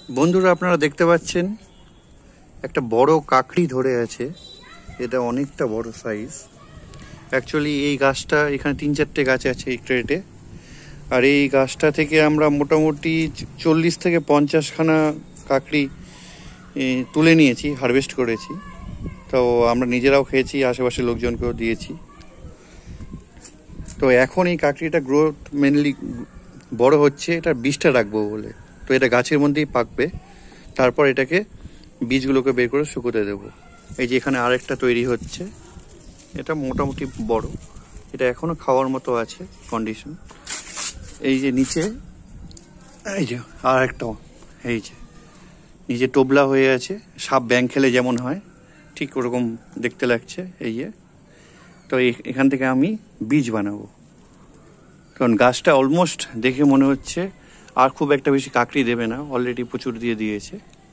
বন্ধুরা আপনারা দেখতে পাচ্ছেন একটা বড় কাকড়ি ধরে আছে। এটা অনেকটা বড় সাইজ। অ্যাকচুয়ালি এই গাছটা এখানে 3-4টে গাছ আছে এই ক্রেটে, আর এই গাছটা থেকে আমরা মোটামুটি 40 থেকে 50 খানা কাকড়ি তুলে নিয়েছি, হারভেস্ট করেছি। তো আমরা নিজেরাও খেয়েছি, আশেপাশের লোকজনকেও দিয়েছি। তো এখন এই কাকড়িটা গ্রোথ মেনলি বড় হচ্ছে, এটা বীজটা রাখবো বলে। তো এটা গাছের মধ্যেই পাকবে, তারপর এটাকে বীজগুলোকে বের করে শুকোতে দেবো। এই যে এখানে আরেকটা তৈরি হচ্ছে, এটা মোটামুটি বড়, এটা এখনো খাওয়ার মতো আছে কন্ডিশন। এই যে নিচে এই যে আর একটা, এই যে নিচে টোবলা হয়ে আছে, সাপ ব্যাং খেলে যেমন হয় ঠিক ওরকম দেখতে লাগছে। এই যে তো এখান থেকে আমি বীজ বানাবো, কারণ গাছটা অলমোস্ট দেখে মনে হচ্ছে আর খুব একটা বেশি কাকড়ি দেবে না, অলরেডি প্রচুর দিয়ে দিয়েছে।